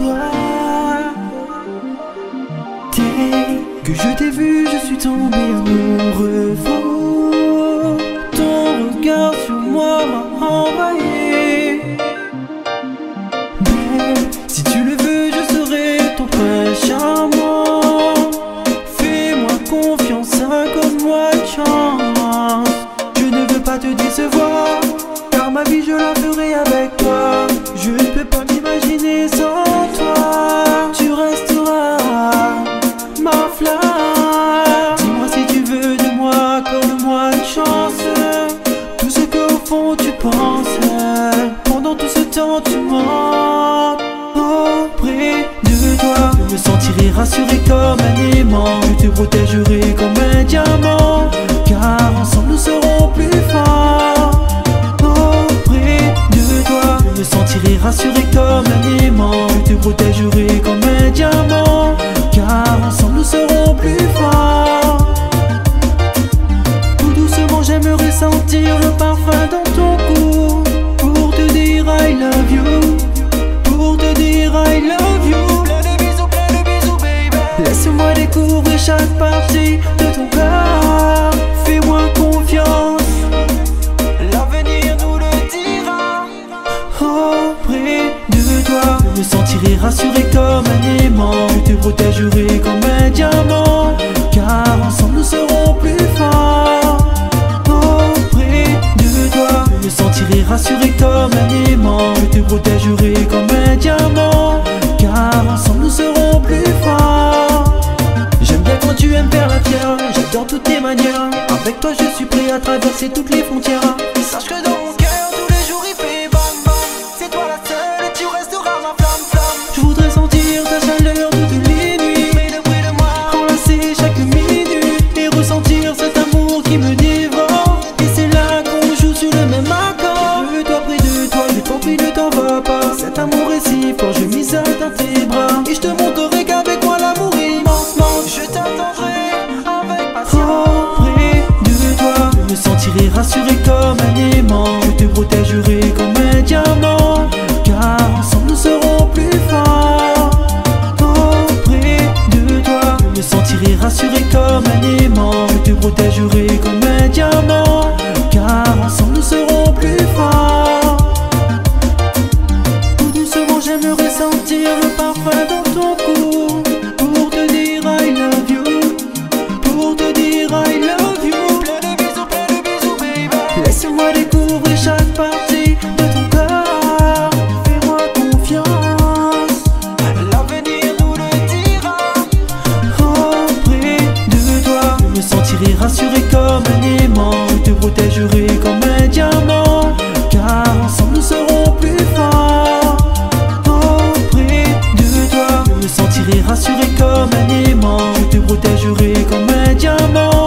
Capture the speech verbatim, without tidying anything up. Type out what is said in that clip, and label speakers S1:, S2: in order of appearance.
S1: toi. Dès que je t'ai vu, je suis tombé amoureux. Ton regard sur moi m'a envahi. Belle, si tu le veux, je serai ton prince charmant. Fais-moi confiance, accorde-moi de chance. Je ne veux pas te décevoir, car ma vie je la ferai avec toi. Je ne peux pas m'imaginer sans toi. Tu resteras ma flamme. Dis-moi si tu veux de moi, accorde-moi une chance. Tout ce qu'au fond tu penses, pendant tout ce temps tu mens. Auprès de toi, je me sentirai rassuré comme un aimant. Je te protégerai comme un diamant, car ensemble nous serons plus forts. Auprès de toi, je me sentirai rassuré comme un aimant. Je te protégerai comme un diamant, car ensemble nous serons plus forts. Tout doucement j'aimerais sentir le parfum dans ton cou, pour te dire I love you, pour te dire I love you. Plein de bisous, plein de bisous baby. Laisse-moi découvrir chaque partie de ton corps. Fais-moi confiance, l'avenir nous le dira. Auprès de toi, je me sentirai rassuré comme un aimant. Je te protégerai comme un diamant, car ensemble nous serons plus forts. Auprès de toi, je me sentirai rassuré comme un aimant. Je te protégerai comme un diamant, car ensemble nous serons plus forts. J'aime bien quand tu aimes faire la fière, j'adore toutes tes manières. Avec toi je suis prêt à traverser toutes les frontières. Sache que dans mon cœur tous les jours il fait bam bam. C'est toi la seule et tu resteras ma flamme flamme. Je voudrais sentir ta chaleur toutes les nuits, mais le bruit de moi enlacer chaque minute, et ressentir cet amour qui me dévore. Et c'est là qu'on joue sur le même accord. Je veux toi près de toi, je t'en prie ne t'en va pas. Cet amour est si fort, je mise ça dans tes bras, et je te montrerai qu'avec moi l'amour est immense. Je t'attendrai avec patience. Auprès de toi, je me sentirai rassuré comme un aimant. Je te protégerai comme un diamant, car ensemble nous serons plus forts. Auprès de toi, je me sentirai rassuré comme un aimant. Je te protégerai comme un diamant, car ensemble nous serons plus forts. Tout doucement j'aimerais sentir le parfum dans ton cou, pour te dire I love you, pour te dire I love you. Plein de bisous, plein de bisous baby. Laisse-moi découvrir chaque partie de ton corps. Fais-moi confiance, l'avenir nous le dira. Auprès de toi, je me sentirai rassuré comme un aimant. Je te protégerai comme un diamant, car ensemble nous serons plus forts. Auprès de toi, je me sentirai rassuré comme un aimant. Je te protégerai comme un diamant,